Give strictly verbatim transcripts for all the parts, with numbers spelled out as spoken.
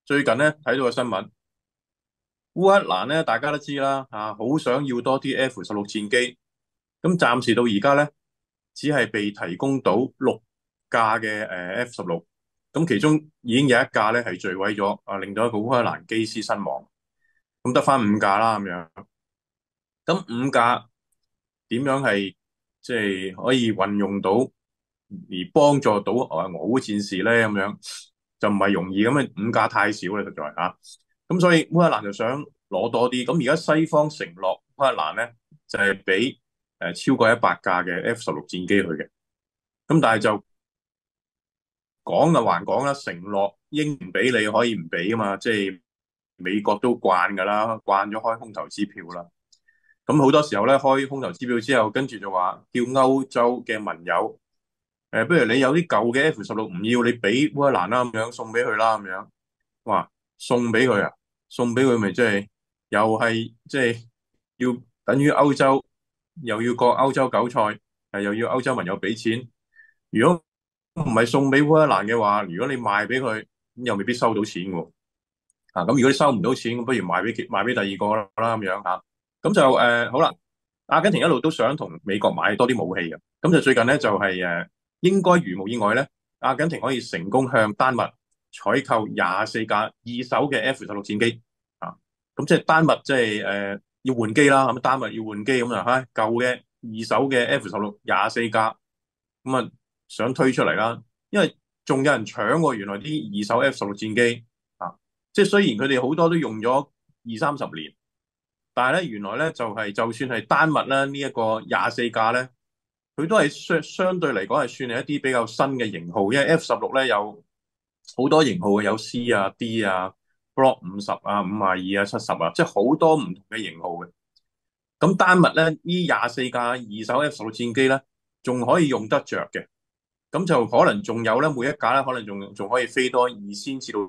最近咧睇到個新聞，烏克蘭咧大家都知啦，啊，好想要多啲 F 十六戰機，咁暫時到而家咧，只係被提供到六架嘅誒 F 十六，咁其中已經有一架咧係墜毀咗，啊，令到一個烏克蘭機師身亡，咁得翻五架啦咁樣，咁五架點樣係即係可以運用到而幫助到誒俄烏戰事咧咁樣，就唔係容易咁嘅，五架太少啦實在嚇。咁所以烏克蘭就想攞多啲，咁而家西方承諾烏克蘭咧就係俾誒超過一百架嘅 F 十六戰機去嘅，咁但係就講就還講啦，承諾應唔俾你可以唔俾噶嘛，即係美國都慣噶啦，慣咗開空頭支票啦。咁好多時候咧開空頭支票之後，跟住就話叫歐洲嘅盟友，誒，不如你有啲舊嘅 F 十六唔要，你俾烏克蘭啦咁樣，送俾佢啦咁樣。哇，送俾佢啊，送俾佢咪即係又係即係要等於歐洲又要割歐洲韭菜，誒又要歐洲盟友俾錢。如果唔係送俾烏克蘭嘅話，如果你賣俾佢，咁又未必收到錢喎。啊，咁如果你收唔到錢，咁不如賣俾賣俾第二個啦咁樣嚇。咁就誒、呃、好啦。阿根廷一路都想同美國買多啲武器嘅，咁就最近咧就係、是、誒應該如無意外咧，阿根廷可以成功向丹麥採購廿四架二手嘅 F 十六戰機啊。咁即係丹麥即係誒要換機啦，咁丹麥要換機咁啊，唉舊嘅二手嘅 F 十六廿四架，咁啊想推出嚟啦，因為仲有人搶喎，原來啲二手 F 十六戰機啊，即係雖然佢哋好多都用咗二三十年。但係咧，原來咧就係、是、就算係丹麥咧呢一個廿四架咧，佢都係相相對嚟講係算係一啲比較新嘅型號，因為 F 十六咧有好多型號嘅，有 C 啊、D 啊、Block 五十啊、五廿二啊、七十啊，即係好多唔同嘅型號嘅。咁丹麥咧呢廿四架二手 F 十六戰機咧，仲可以用得着嘅，咁就可能仲有咧每一架咧，可能仲仲可以飛多二千至到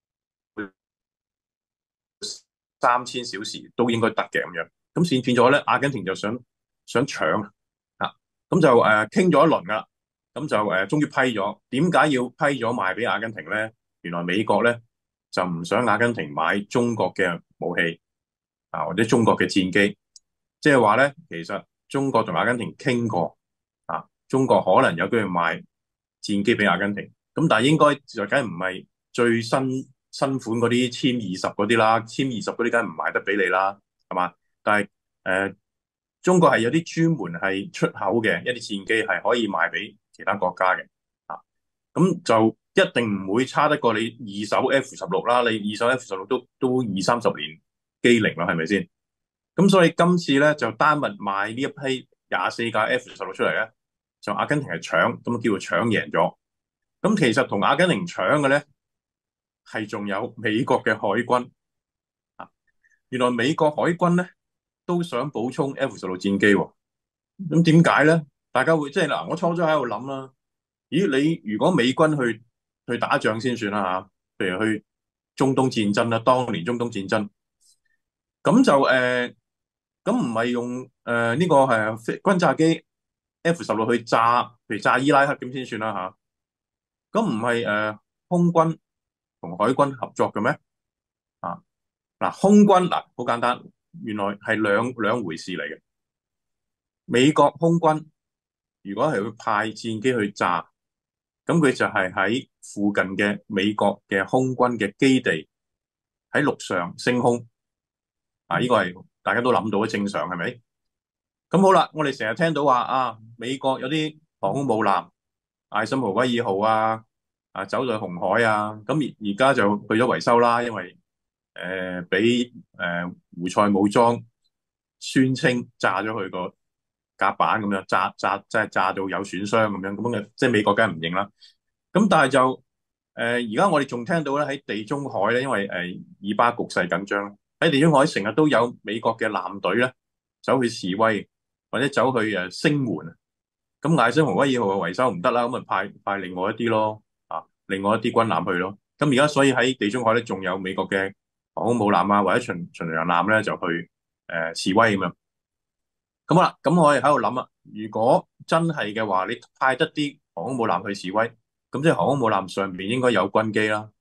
三千小時都應該得嘅咁樣，咁先變咗咧，阿根廷就想想搶啊，咁就誒傾咗一輪噶啦，咁就誒、呃、終於批咗。點解要批咗賣俾阿根廷咧？原來美國咧就唔想阿根廷買中國嘅武器啊，或者中國嘅戰機，即係話咧，其實中國同阿根廷傾過啊，中國可能有機會賣戰機俾阿根廷，咁但係應該就梗係唔係最新新款嗰啲殲二十嗰啲啦，殲二十嗰啲梗係唔賣得俾你啦，係嘛？但係誒、呃，中國係有啲專門係出口嘅一啲戰機係可以賣俾其他國家嘅，啊，咁就一定唔會差得過你二手 F 十六啦，你二手 F 十六都都二三十年機齡啦，係咪先？咁所以今次咧就丹麥賣呢一批廿四架 F 十六出嚟咧，就阿根廷係搶，咁叫做搶贏咗。咁其實同阿根廷搶嘅咧，係仲有美國嘅海軍啊。原來美國海軍咧都想補充 F 十六戰機喎。咁點解咧？大家會即係嗱，我初初喺度諗啦。咦，你如果美軍去去打仗先算啦嚇，譬如去中東戰爭啦，當年中東戰爭，咁就誒，咁唔係用誒呢、呃這個係飛轟炸機 F 十六去炸，譬如炸伊拉克咁先算啦嚇。咁唔係誒空軍同海軍合作嘅咩？啊，嗱，空軍嗱好簡單，原來係兩兩回事嚟嘅。美國空軍如果係會派戰機去炸，咁佢就係喺附近嘅美國嘅空軍嘅基地喺陸上升空。啊，呢個係大家都諗到嘅正常係咪？咁好啦，我哋成日聽到話啊，美國有啲航空母艦，艾森豪威爾號啊，啊走在紅海啊，咁而而家就去咗維修啦，因為誒俾誒胡塞武裝宣稱炸咗佢個甲板咁樣，炸炸即係炸到有損傷咁樣，咁嘅即係美國梗係唔認啦。咁但係就誒而家我哋仲聽到咧喺地中海咧，因為誒、呃、以巴局勢緊張，喺地中海成日都有美國嘅艦隊咧走去示威，或者走去誒聲援。咁艾森豪威爾號嘅維修唔得啦，咁咪派派另外一啲咯，啊，另外一啲軍艦去咯。咁而家所以喺地中海咧，仲有美國嘅航空母艦啊，或者巡巡洋艦咧，就去誒、呃、示威咁樣。咁好啦，咁我哋喺度諗啊，如果真係嘅話，你派得啲航空母艦去示威，咁即係航空母艦上邊應該有軍機啦。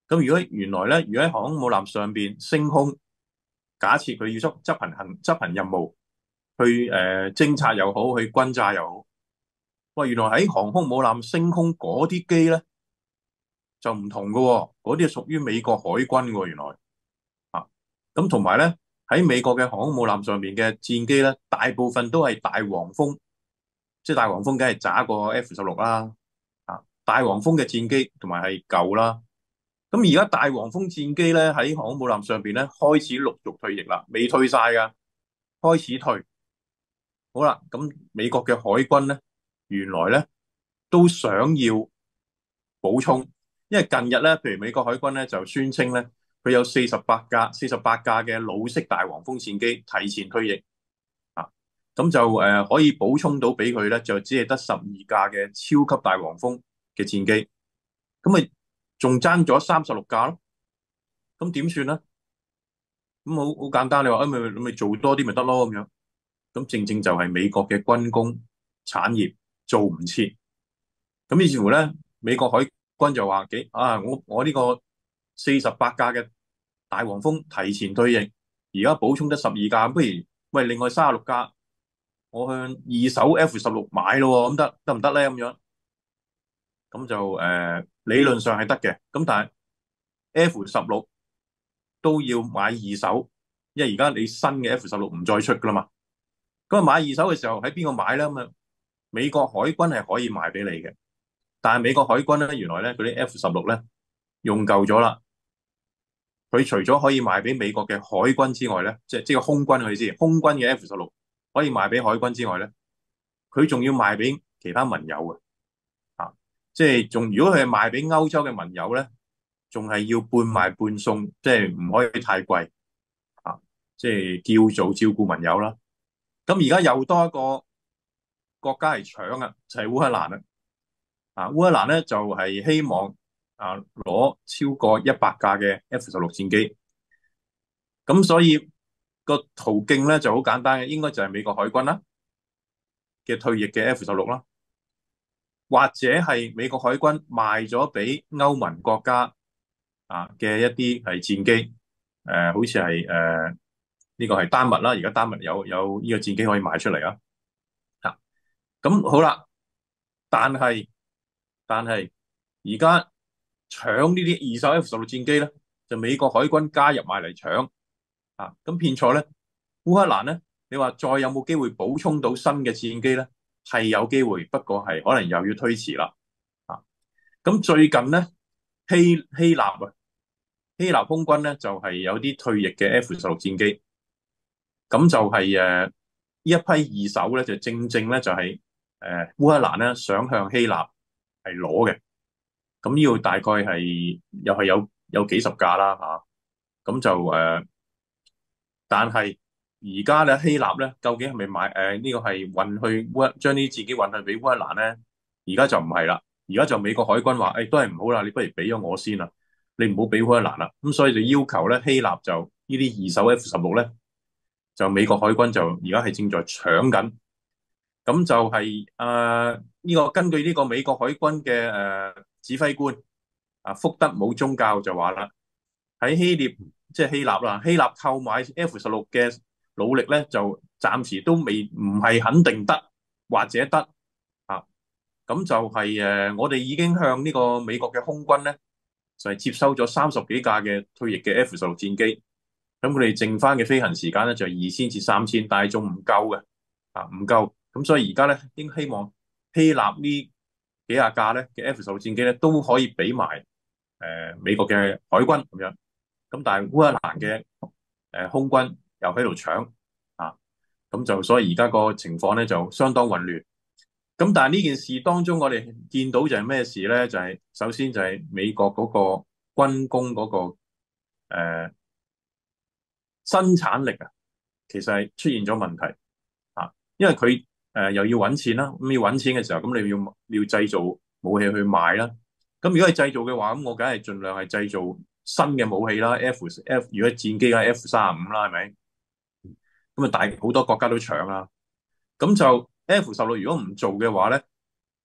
咁如果原來咧，如果喺航空母艦上邊升空，假設佢要執執行行執行任務，去誒、呃、偵察又好，去轟炸又好，喂，原來喺航空母艦升空嗰啲機咧就唔同㗎喎，嗰啲係屬於美國海軍喎，原來啊，咁同埋咧喺美國嘅航空母艦上面嘅戰機咧，大部分都係大黃蜂，即係大黃蜂梗係渣過 F 十六啦，啊，大黃蜂嘅戰機同埋係舊啦。咁而家大黃蜂戰機咧喺航空母艦上邊咧開始陸續退役啦，未退晒噶，開始退。好啦，咁美國嘅海軍咧，原來咧都想要補充，因為近日咧，譬如美國海軍咧就宣稱咧，佢有四十八架、四十八架嘅老式大黃蜂戰機提前退役啊，咁就誒、呃、可以補充到俾佢咧，就只係得十二架嘅超級大黃蜂嘅戰機，咁咪仲爭咗三十六架咯。咁點算咧？咁好好簡單，你話誒咪咪做多啲咪得咯咁樣。咁正正就係美國嘅軍工產業做唔切。咁於是乎咧，美國海軍就話幾啊，我我呢個四十八架嘅大黃蜂提前退役，而家補充得十二架，不如喂另外三十六架，我向二手 F 十六買咯，咁得得唔得咧？咁樣咁就誒、呃、理論上係得嘅，咁但係 F 十六都要買二手，因為而家你新嘅 F 十六唔再出噶啦嘛。咁啊買二手嘅時候喺邊個買咧？咁啊美國海軍係可以賣俾你嘅，但係美國海軍咧原來咧嗰啲 F 十六咧用夠咗啦，佢除咗可以賣俾美國嘅海軍之外咧，即係即係空軍嘅意思，空軍嘅 F 十六可以賣俾海軍之外咧，佢仲要賣俾其他盟友嘅，啊，即係仲如果佢係賣俾歐洲嘅盟友咧，仲係要半賣半送，即係唔可以太貴，啊，即係叫做照顧盟友啦。咁而家又多一個國家嚟搶啊，就係烏克蘭啦。啊，烏克蘭咧就係希望啊攞超過一百架嘅 F 十六戰機。咁所以個途徑咧就好簡單嘅，應該就係美國海軍啦嘅退役嘅 F 十六啦，或者係美國海軍賣咗俾歐盟國家啊嘅一啲係戰機，誒好似係誒呢個係丹麥啦，而家丹麥有有呢個戰機可以賣出嚟啊。嚇，咁好啦，但係但係而家搶呢啲二手 F 十六戰機咧，就美國海軍加入埋嚟搶啊！咁變錯咧，烏克蘭咧，你話再有冇機會補充到新嘅戰機咧？係有機會，不過係可能又要推遲啦啊！咁最近咧，希希臘啊，希臘空軍咧就係、是、有啲退役嘅 F 十六戰機，咁就係誒呢一批二手咧，就正正咧就係、是、誒、呃、烏克蘭咧想向希臘係攞嘅。咁呢度大概係又係有有幾十架啦嚇，咁、啊、就誒、呃，但係而家咧希臘咧究竟係咪買誒呢、呃這個係運去烏將啲自己運去俾烏克蘭咧？而家就唔係啦，而家就美國海軍話誒、哎、都係唔好啦，你不如俾咗我先啦，你唔好俾烏克蘭啦，咁所以就要求咧希臘就呢啲二手 F 十六咧，就美國海軍就而家係正在搶緊。咁就係誒呢個根據呢個美國海軍嘅誒、呃、指揮官啊福德姆宗教就話啦，喺希臘即係希臘啦，希臘購買 F 十六嘅努力咧就暫時都未唔係肯定得或者得啊，咁就係、是、誒、呃、我哋已經向呢個美國嘅空軍咧就係、是、接收咗三十幾架嘅退役嘅 F 十六戰機，咁佢哋剩翻嘅飛行時間咧就係二千至三千，但係仲唔夠嘅啊，唔夠。咁所以而家咧，應希望希臘呢幾廿架咧嘅 F 十六戰機咧都可以俾埋誒美國嘅海軍咁樣。咁但係烏克蘭嘅誒空軍又喺度搶啊，咁就所以而家個情況咧就相當混亂。咁但係呢件事當中，我哋見到就係咩事咧？就係、是、首先就係美國嗰個軍工嗰、那個誒、呃、生產力啊，其實係出現咗問題啊，因為佢。誒、呃、又要揾錢啦，咁要揾錢嘅時候，咁你要你要製造武器去賣啦。咁如果係製造嘅話，咁我梗係盡量係製造新嘅武器啦。F F 如果戰機嘅 F 三十五啦，係咪？咁啊大好多國家都搶啦。咁就 F 十六如果唔做嘅話咧，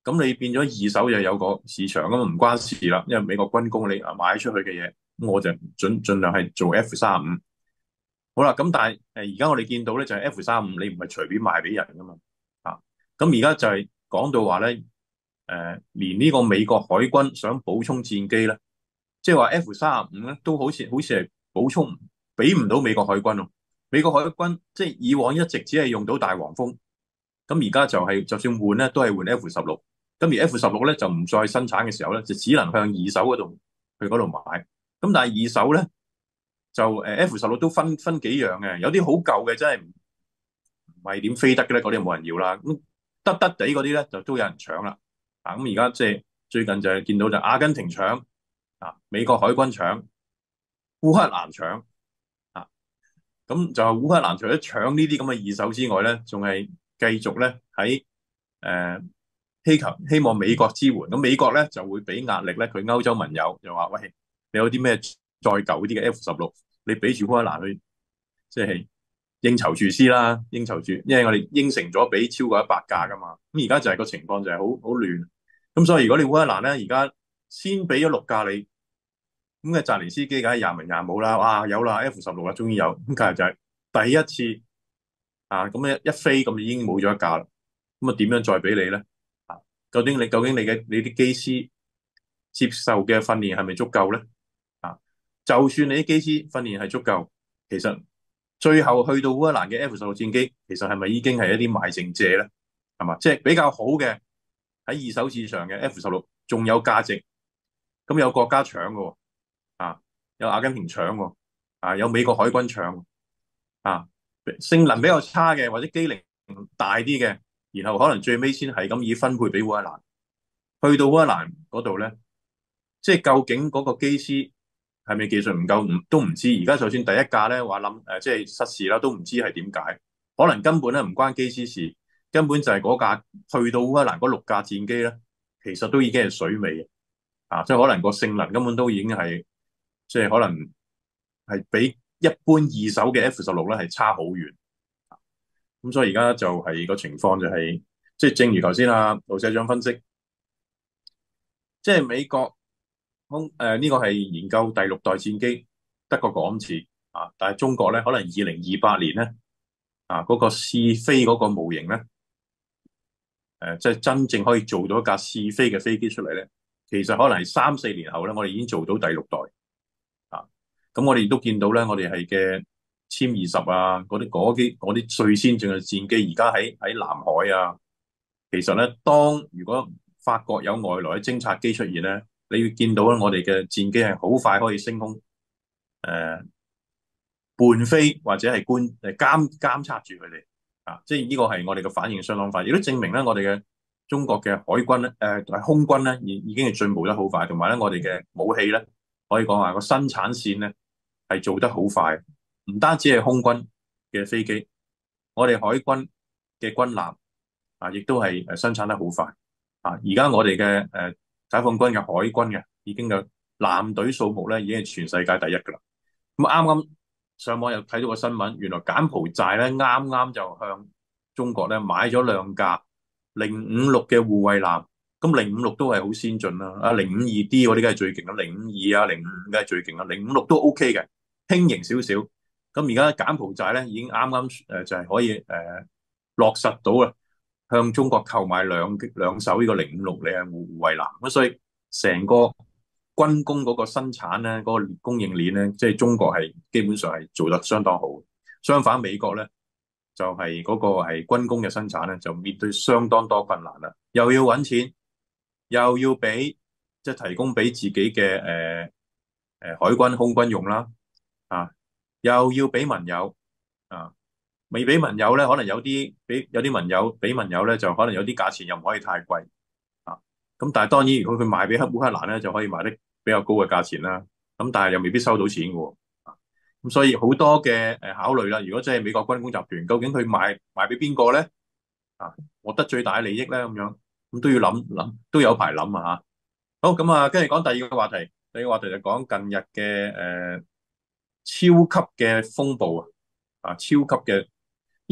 咁你變咗二手就有個市場，咁唔關事啦，因為美國軍工你啊買出去嘅嘢，咁我就盡盡量係做 F 三十五。好啦，咁但係誒而家我哋見到咧就係 F 三十五，你唔係隨便賣俾人噶嘛，啊，咁而家就係講到話咧，誒、呃、連呢個美國海軍想補充戰機咧，即係話 F 三十五咧都好似好似係補充俾唔到美國海軍咯。美國海軍即係以往一直只係用到大黃蜂，咁而家就係、是、就算換咧都係換 F 十六，咁而 F 十六咧就唔再生產嘅時候咧，就只能向二手嗰度去嗰度買。咁但係二手咧就誒 F 十六都分分幾樣嘅，有啲好舊嘅真係唔唔係點飛得嘅咧，嗰啲冇人要啦。咁得得地嗰啲咧就都有人搶啦。啊，咁而家即係最近就係見到就阿根廷搶，啊美國海軍搶，烏克蘭搶。啊咁就烏克蘭除咗搶呢啲咁嘅二手之外咧，仲係繼續咧喺誒希求希望美國支援。咁美國咧就會俾壓力咧，佢歐洲盟友就話：喂，你有啲咩再舊啲嘅 F 十六，你俾住烏克蘭去，即係應酬住先啦，應酬住，因為我哋應承咗俾超過一百架噶嘛。咁而家就係個情況就係好好亂。咁所以如果你烏克蘭咧而家先俾咗六架你，咁嘅澤連斯基梗係廿文廿武啦，哇有啦 F 十六啦，終於有，咁其實就係第一次啊，咁一一飛咁已經冇咗一架啦，咁啊點樣再俾你咧？啊，究竟你究竟你嘅你啲機師接受嘅訓練係咪足夠咧？啊，就算你啲機師訓練係足夠，其實最後去到烏克蘭嘅 F 十六戰機，其實係咪已經係一啲賣剩蔗咧？係嘛，即係比較好嘅喺二手市場嘅 F 十六仲有價值，咁有國家搶嘅。啊，有阿根廷搶喎，啊，有美國海軍搶，啊，性能比較差嘅或者機齡大啲嘅，然後可能最尾先係咁以分配俾烏克蘭。去到烏克蘭嗰度咧，即係究竟嗰個機師係咪技術唔夠，唔都唔知。而家就算第一架咧話諗誒，即係失事啦，都唔知係點解，可能根本咧唔關機師事，根本就係嗰架去到烏克蘭嗰六架戰機咧，其實都已經係水尾啊，即係可能個性能根本都已經係。即係可能係比一般二手嘅 F 十六咧係差好遠，咁所以而家就係個情況就係、是，即係正如頭先啊盧社長分析，即係美國空誒呢個係研究第六代戰機得個講字啊，但係中國咧可能二零二八年咧啊嗰、那個試飛嗰個模型咧，誒、呃、即係真正可以做到一架試飛嘅飛機出嚟咧，其實可能係三四年後咧，我哋已經做到第六代。啊，咁我哋亦都見到咧，我哋係嘅殲二十啊，嗰啲嗰啲嗰啲最先進嘅戰機，而家喺喺南海啊。其實咧，當如果發覺有外來嘅偵察機出現咧，你會見到咧，我哋嘅戰機係好快可以升空，誒、呃、伴飛或者係觀誒監監測住佢哋啊。即係呢個係我哋嘅反應相當快，亦都證明咧，我哋嘅中國嘅海軍咧，誒、呃、係空軍咧，已已經係進步得好快，同埋咧，我哋嘅武器咧。可以講話個生產線咧係做得好快，唔單止係空軍嘅飛機，我哋海軍嘅軍艦啊，亦都係誒生產得好快啊！而家我哋嘅誒解放軍嘅海軍嘅已經有艦隊數目咧，已經係全世界第一噶啦。咁啱啱上網又睇到個新聞，原來柬埔寨咧啱啱就向中國咧買咗兩架零五六嘅護衛艦。咁零五六都係好先進啦，啊零五二 D 嗰啲梗係最勁啦，零五二啊零五五梗係最勁啦，零五六都 OK 嘅，輕型少少。咁而家柬埔寨咧已經啱啱誒就係可以誒、呃、落實到啦，向中國購買兩兩艘呢個零五六嘅護護衛艦。咁所以成個軍工嗰個生產咧，嗰、嗰個供應鏈咧，即係中國係基本上係做得相當好。相反美國咧就係、係、嗰個係軍工嘅生產咧，就面對相當多困難啦，又要揾錢。又要俾即係提供俾自己嘅誒誒海軍空軍用啦，啊，又要俾盟友啊，未俾盟友咧，可能有啲俾有啲盟友俾盟友咧，就可能有啲價錢又唔可以太貴啊。咁但係當然，如果佢賣俾黑烏克蘭咧，就可以賣得比較高嘅價錢啦。咁但係又未必收到錢嘅，啊，咁所以好多嘅誒考慮啦。如果真係美國軍工集團，究竟佢賣賣俾邊個咧？啊，獲得最大嘅利益咧，咁樣。咁都要諗諗，都有排諗啊嚇！好咁啊，跟住講第二個話題，第二個話題就講近日嘅誒、呃、超級嘅風暴啊！啊，超級嘅呢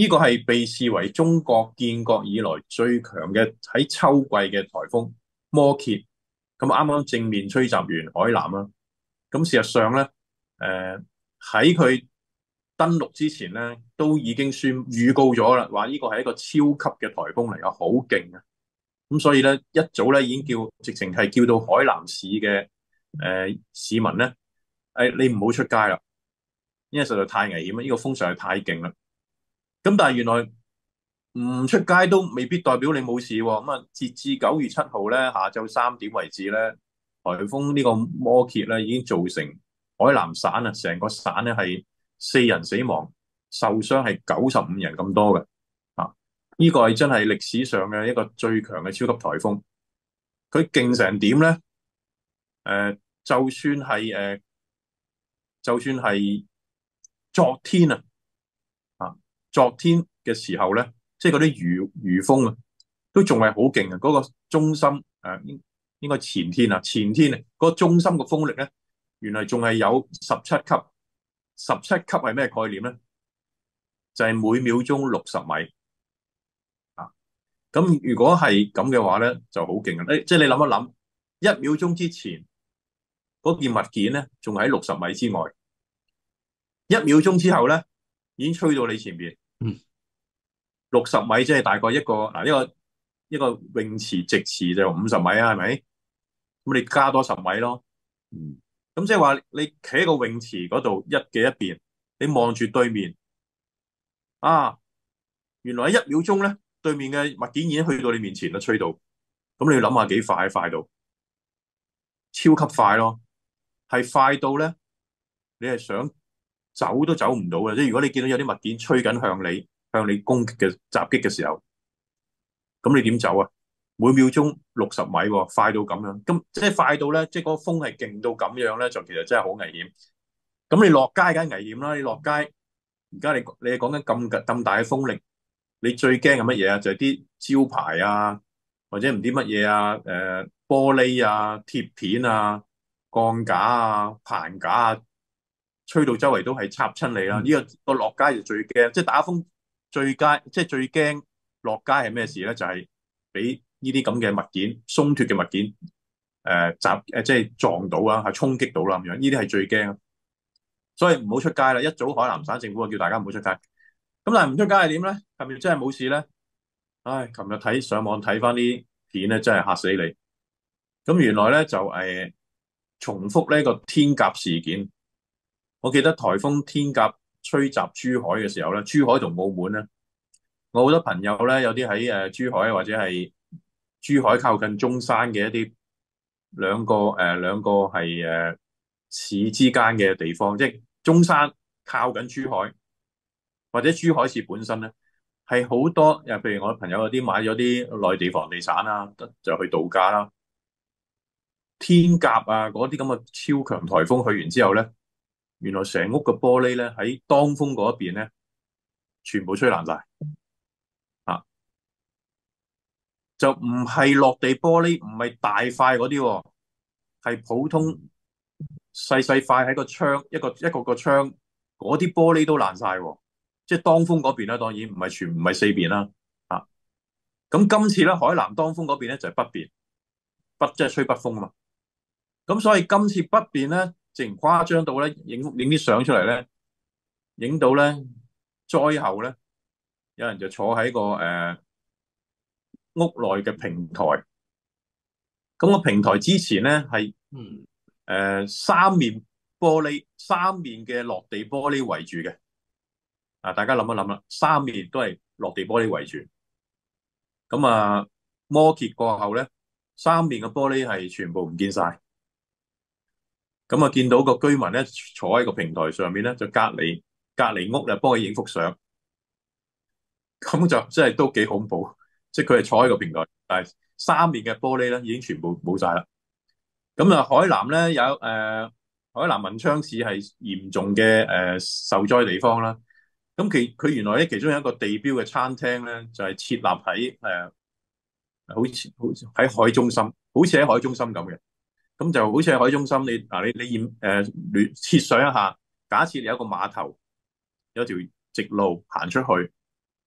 呢個係被視為中國建國以來最強嘅喺秋季嘅颱風摩羯。咁啱啱正面吹襲完海南啦。咁事實上咧，誒喺佢登陸之前咧，都已經宣預告咗啦，話呢個係一個超級嘅颱風嚟啊，好勁啊！咁所以咧，一早咧已經叫，直情係叫到海南市嘅誒、呃、市民咧，誒、哎、你唔好出街啦，因為實在太危險啦，呢、這個風實在太勁啦。咁但係原來唔出街都未必代表你冇事喎。咁啊，截至九月七號咧下晝三點為止咧，颱風呢個摩羯咧已經造成海南省啊，成個省咧係四人死亡，受傷係九十五人咁多嘅。啊，呢、這個係真係歷史上嘅一個最強嘅超級颱風。佢勁成點咧？誒、呃，就算係誒、呃，就算係昨天啊，啊，昨天嘅時候咧，即係嗰啲餘餘風啊，都仲係好勁啊！嗰、那個中心誒、呃，應應該前天啊，前天啊，嗰、那個中心嘅風力咧，原來仲係有十七級。十七級係咩概念咧？就係、是、每秒鐘六十米啊！咁如果係咁嘅話咧，就好勁啊！誒，即係你諗一諗，一秒鐘之前嗰件物件咧，仲喺六十米之外，一秒鐘之後咧，已經吹到你前邊。嗯，六十米即係大概一個嗱，一個一個泳池直池就五十米啊，係咪？咁你加多十米咯。嗯，咁即係話你企喺個泳池嗰度一嘅一邊，你望住對面啊，原來喺一秒鐘咧，對面嘅物件已經去到你面前啦，吹到。咁你要諗下幾快，快到超級快咯，係快到咧，你係想走都走唔到嘅。即係如果你見到有啲物件吹緊向你，向你攻擊嘅襲擊嘅時候，咁你點走啊？每秒鐘六十米喎，快到咁樣，咁即係快到咧，即係嗰個風係勁到咁樣咧，就其實真係好危險。咁你落街梗係危險啦！你落街，而家你你係講緊咁咁大嘅風力，你最驚係乜嘢啊？就係啲招牌啊，或者唔知乜嘢啊，誒、呃、玻璃啊、鐵片啊、鋼架啊、棚架啊，吹到周圍都係插親你啦！呢、嗯、個個落街就最驚，即係打風最佳，即係最驚落街係咩事咧？就係俾呢啲咁嘅物件鬆脱嘅物件誒襲誒，即係撞到啊，係衝擊到啦咁樣，呢啲係最驚。所以唔好出街啦！一早海南省政府就叫大家唔好出街。咁但係唔出街係點咧？係咪真係冇事咧？唉，琴日睇上網睇翻啲片咧，真係嚇死你。咁原來咧就誒、呃、重複呢個天鴿事件。我記得颱風天鴿吹襲珠海嘅時候咧，珠海同澳門咧，我好多朋友咧，有啲喺誒珠海或者係珠海靠近中山嘅一啲兩個誒、呃、兩個係誒、呃、市之間嘅地方，即係中山靠緊珠海，或者珠海市本身咧係好多，又譬如我朋友有啲買咗啲內地房地產啦，就去度假啦。天鴿啊，嗰啲咁嘅超強颱風去完之後咧，原來成屋嘅玻璃咧喺當風嗰一邊咧，全部吹爛晒啊！就唔係落地玻璃，唔係大塊嗰啲，係普通細細塊喺個窗一個一個個窗嗰啲玻璃都爛晒，即係當風嗰邊啦，當然唔係全唔係四邊啦啊！咁今次咧海南當風嗰邊咧就係北邊，北即係吹北風啊嘛。咁所以今次北邊咧，直情誇張到咧，影影啲相出嚟咧，影到咧災後咧，有人就坐喺個誒、呃、屋內嘅平台。咁個平台之前咧係誒三面玻璃，三面嘅落地玻璃圍住嘅。啊，大家諗一諗啦，三面都係落地玻璃圍住。咁啊，摩羯過後咧，三面嘅玻璃係全部唔見晒。咁啊，見到個居民咧坐喺個平台上面咧，就隔離隔離屋就幫佢影幅相。咁就真係都幾恐怖，即係佢係坐喺個平台，但係三面嘅玻璃咧已經全部冇晒啦。咁啊，海南咧有誒、呃，海南文昌市係嚴重嘅誒、呃、受災地方啦。咁其佢原來咧其中有一個地標嘅餐廳咧，就係、是、設立喺誒、呃，好似好似喺海中心，好似喺海中心咁嘅。咁就好似喺海中心，你嗱你你驗誒聯設想一下，假設你有一個碼頭，有條直路行出去，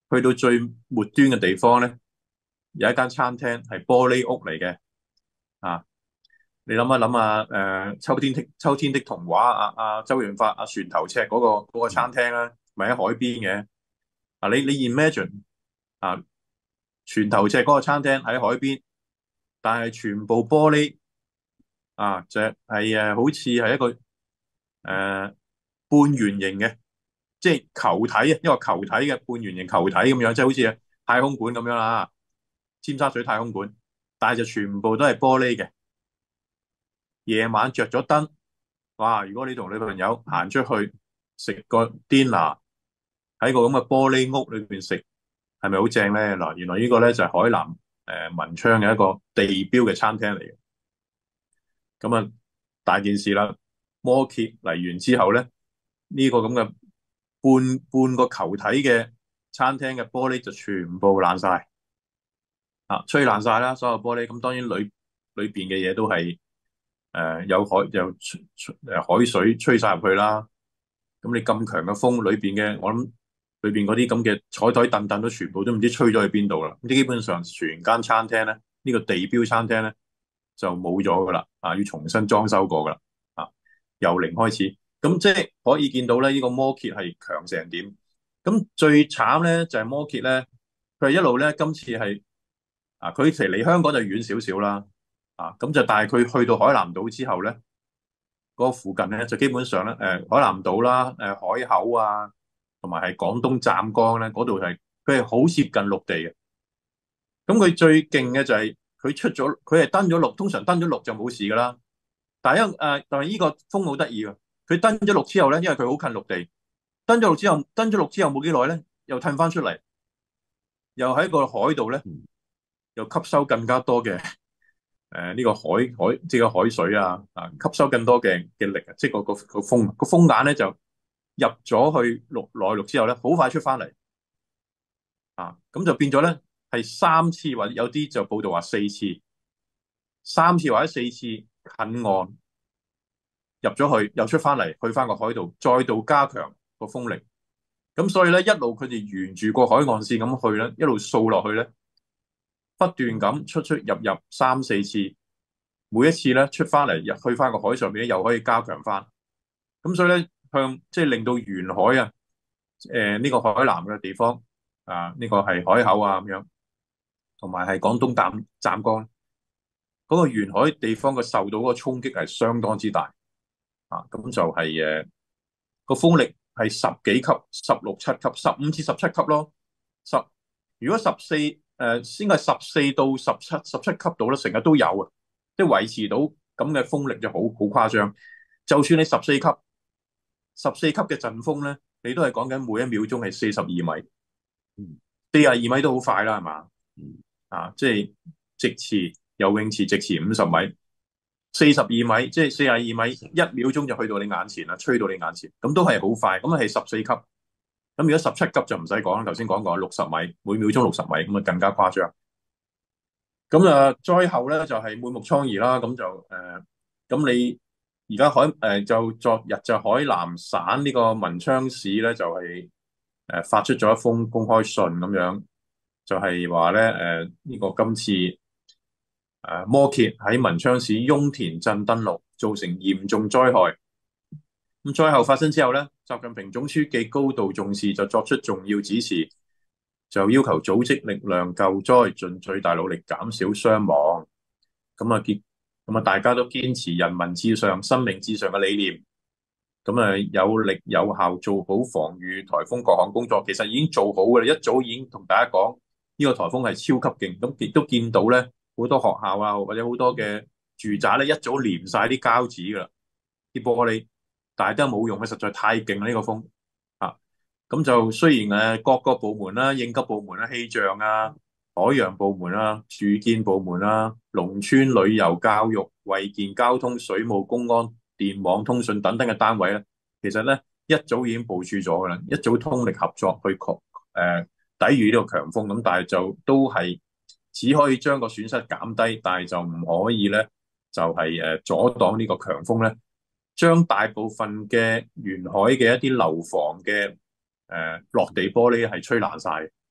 去到最末端嘅地方咧，有一間餐廳係玻璃屋嚟嘅啊！你諗一諗下，誒、呃、秋天的秋天的童話，阿、啊、阿周潤發阿、啊、船頭尺嗰、那個嗰、那個餐廳咧，咪喺海邊嘅啊！你你 imagine 啊，船頭尺嗰個餐廳喺海邊，但係全部玻璃啊，就係誒好似係一個誒、呃、半圓形嘅，即係球體啊，一個球體嘅半圓形球體咁樣，即係好似太空館咁樣啦，尖沙咀太空館，但係就全部都係玻璃嘅。夜晚着咗燈，哇！如果你同女朋友行出去食個 dinner，喺個咁嘅玻璃屋裏邊食，係咪好正咧？嗱，原來呢個咧就係海南誒、呃、文昌嘅一個地標嘅餐廳嚟嘅。咁啊，大件事啦，摩羯嚟完之後咧，呢、這個咁嘅半半個球體嘅餐廳嘅玻璃就全部爛晒，啊，吹爛晒啦，所有玻璃。咁當然裏裏邊嘅嘢都係。誒、呃，有海有吹吹誒海水吹晒入去啦，咁你咁強嘅風，裏邊嘅我諗裏邊嗰啲咁嘅台台凳凳都全部都唔知吹咗去邊度啦。咁基本上全間餐廳咧，呢、呢個地標餐廳咧就冇咗噶啦，啊，要重新裝修過噶啦，啊，由零開始。咁即係可以見到咧，呢、呢個摩羯係強成點。咁最慘咧就係、係、摩羯咧，佢係一路咧今次係啊，佢其實離香港就遠少少啦。啊，咁就但係佢去到海南島之後咧，嗰、那個附近咧就基本上咧，誒、呃、海南島啦，誒、呃、海口啊，同埋係廣東湛江咧，嗰度係佢係好接近陸地嘅。咁佢最勁嘅就係、是、佢出咗，佢係登咗陸，通常登咗陸就冇事噶啦。但係因誒，但係呢個風好得意啊，佢登咗陸之後咧，因為佢好近陸地，登咗陸之後，登咗陸之後冇幾耐咧，又褪翻出嚟，又喺個海度咧，又吸收更加多嘅。誒，呢、呃這個海海即係個海水啊，啊吸收更多嘅嘅力啊，即係個個個風個風眼咧就入咗去陸內陸之後咧，好快出翻嚟啊，咁就變咗咧係三次或者有啲就報道話四次，三次或者四次近岸入咗去，又出翻嚟，去翻個海度，再度加強個風力，咁所以咧一路佢哋沿住個海岸線咁去咧，一路掃落去咧，不斷咁出出入入三四次。每一次咧出翻嚟，入去翻個海上面又可以加強翻，咁所以咧向即係令到沿海啊，誒、呃、呢、這個海南嘅地方啊，呢、這個係海口啊咁樣，同埋係廣東湛湛江嗰、那個沿海地方嘅受到嗰個衝擊係相當之大啊，咁就係誒個風力係十幾級、十六七級、十五至十七級咯，十如果十四誒先係十四到十七、十七級度咧，成日都有啊。即係維持到咁嘅風力就好好誇張，就算你十四級、十四級嘅陣風咧，你都係講緊每一秒鐘係四十二米，四十二米都好快啦，係嘛？啊，即係直池游泳池直池五十米，四十二米即係四十二米，一秒鐘就去到你眼前啦，吹到你眼前，咁都係好快，咁係十四級。咁如果十七級就唔使講啦，頭先講過六十米，每秒鐘六十米，咁啊更加誇張。咁啊，災後咧就係、是、滿目瘡痍啦。咁就誒，咁、呃、你而家海誒、呃、就昨日就海南省呢個文昌市咧就係、是、誒、呃、發出咗一封公開信咁樣，就係話咧誒呢、呃這個今次誒、呃、摩羯喺文昌市雍田鎮登陸，造成嚴重災害。咁災後發生之後咧，習近平總書記高度重視，就作出重要指示。就要求組織力量救災，盡最大努力減少傷亡。咁啊結，咁啊大家都堅持人民至上、生命至上嘅理念。咁啊有力有效做好防禦颱風各項工作，其實已經做好嘅啦。一早已經同大家講，呢個颱風係超級勁。咁亦都見到咧，好多學校啊，或者好多嘅住宅咧，一早黏晒啲膠紙噶啦，啲玻璃，但係都冇用，佢實在太勁啦呢個風。咁就雖然誒各個部門啦、應急部門啦、氣象啊、海洋部門啦、住建部門啦、農村旅遊、教育、衛健、交通、水務、公安、電網、通訊等等嘅單位咧，其實咧一早已經部署咗噶啦，一早通力合作去確誒、呃、抵禦呢個強風。咁但係就都係只可以將個損失減低，但係就唔可以咧就係、是、誒阻擋呢個強風咧，將大部分嘅沿海嘅一啲樓房嘅誒、呃，落地玻璃係吹爛晒，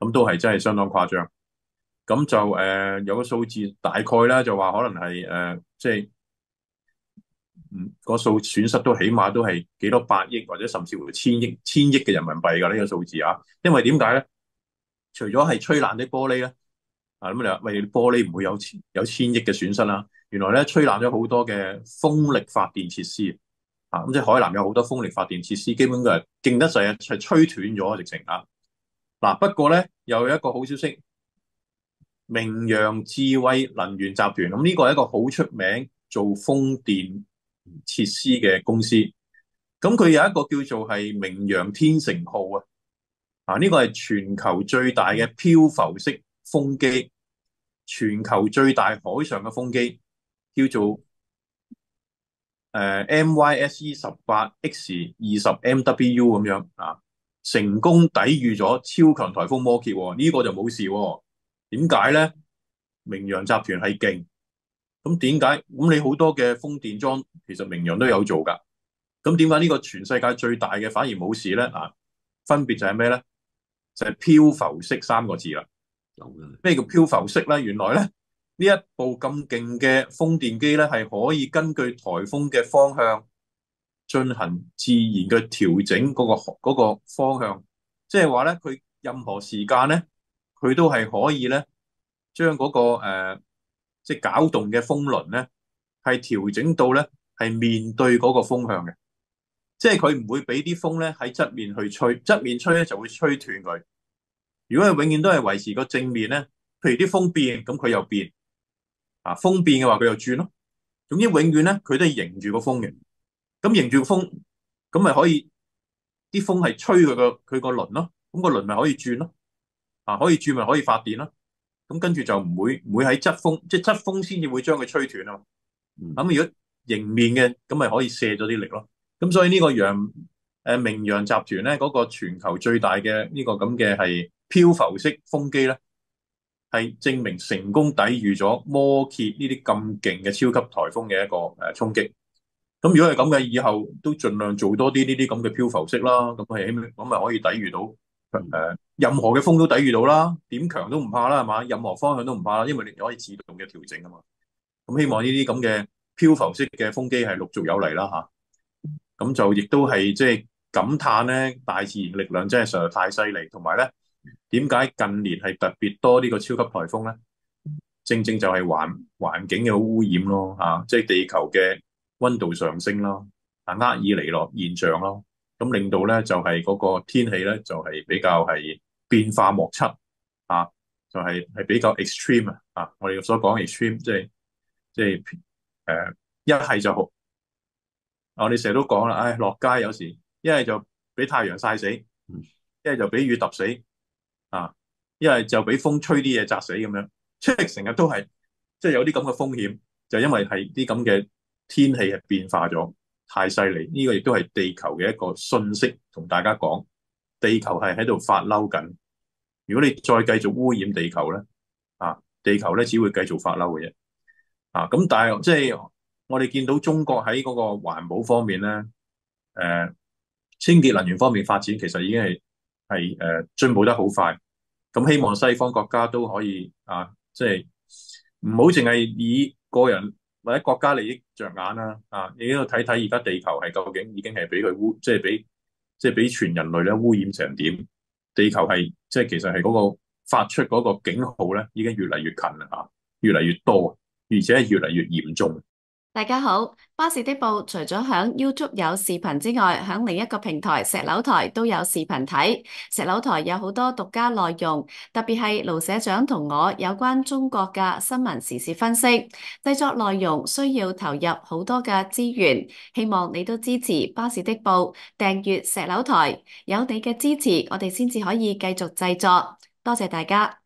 咁都係真係相當誇張。咁就誒、呃、有個數字大概咧就話可能係誒即係嗯個數損失都起碼都係幾多百億或者甚至乎千億千億嘅人民幣㗎呢、呢個數字啊。因為點解咧？除咗係吹爛啲玻璃咧，啊咁你話喂玻璃唔會有千有千億嘅損失啦。原來咧吹爛咗好多嘅風力發電設施啊，咁即係海南有好多風力發電設施，基本都係勁得滯啊，係吹斷咗直情啊。嗱不過咧又有一個好消息。明陽智慧能源集團，咁呢個係一個好出名做風電設施嘅公司。咁佢有一個叫做係明陽天成號啊，啊呢個係全球最大嘅漂浮式風機，全球最大海上嘅風機，叫做誒、呃、M Y S E 十八 X 二十 M W 咁樣啊，成功抵禦咗超強颱風摩羯，呢、這個就冇事喎。點解咧？明陽集團係勁，咁點解？咁你好多嘅風電樁，其實明陽都有做噶。咁點解呢個全世界最大嘅反而冇事咧？啊，分別就係咩咧？就係、是、漂浮式三個字啦。咩叫漂浮式咧？原來咧呢一部咁勁嘅風電機咧，係可以根據颱風嘅方向進行自然嘅調整嗰、那個嗰、那個方向，即係話咧佢任何時間咧，佢都係可以咧。將嗰、那個誒、呃，即係攪動嘅風輪咧，係調整到咧係面對嗰個風向嘅，即係佢唔會俾啲風咧喺側面去吹，側面吹咧就會吹斷佢。如果佢永遠都係維持個正面咧，譬如啲風變，咁佢又變，啊風變嘅話佢又轉咯。總之永遠咧佢都係迎住個風嘅，咁迎住個風，咁咪可以啲風係吹佢個佢個輪咯，咁個輪咪可以轉咯，啊可以轉咪可以發電咯。咁跟住就唔會唔會喺側風，即係側風先至會將佢吹斷啊嘛。咁、嗯、如果迎面嘅，咁咪可以卸咗啲力咯。咁所以呢個陽誒、呃、明陽集團咧，嗰、那個全球最大嘅呢個咁嘅係漂浮式風機咧，係證明成功抵禦咗摩羯呢啲咁勁嘅超級颱風嘅一個誒衝擊。咁如果係咁嘅，以後都盡量做多啲呢啲咁嘅漂浮式啦。咁係起碼咁咪可以抵禦到。誒、呃，任何嘅風都抵禦到啦，點強都唔怕啦，係嘛？任何方向都唔怕啦，因為你可以自動嘅調整啊嘛。咁希望呢啲咁嘅漂浮式嘅風機係陸續有嚟啦吓。咁、啊、就亦都係即係感嘆咧，大自然力量真係實在太犀利。同埋咧，點解近年係特別多呢個超級颱風咧？正正就係環環境嘅污染咯，吓、啊，即係地球嘅溫度上升咯，啊，厄爾尼諾現象咯。咁令到咧就係、是、嗰個天氣咧就係、是、比較係變化莫測啊，就係、是、係比較 extreme 啊！我哋所講 extreme 即係即係誒一係就好，我哋成日都講啦，唉、哎、落街有時一係就俾太陽曬死，一係就俾雨揼死啊，一係就俾風吹啲嘢砸死咁樣，即係成日都係即係有啲咁嘅風險，就因為係啲咁嘅天氣係變化咗。太犀利，呢、這個亦都係地球嘅一個訊息，同大家講，地球係喺度發嬲緊。如果你再繼續污染地球咧，啊，地球咧只會繼續發嬲嘅啫。啊，咁但係即係我哋見到中國喺嗰個環保方面咧，誒、呃，清潔能源方面發展其實已經係係誒進步得好快。咁希望西方國家都可以啊，即係唔好淨係以個人或者國家利益着眼啦，啊！你呢度睇睇而家地球係究竟已經係俾佢污，即係俾即係俾全人類咧污染成點？地球係即係其實係嗰個發出嗰個警號咧，已經越嚟越近啦，嚇，越嚟越多，而且係越嚟越嚴重。 大家好，巴士的報除咗響 YouTube 有視頻之外，響另一個平台石榴台都有視頻睇。石榴台有好多獨家內容，特別係盧社長同我有關中國嘅新聞時事分析。製作內容需要投入好多嘅資源，希望你都支持巴士的報，訂閱石榴台。有你嘅支持，我哋先至可以繼續製作。多謝大家。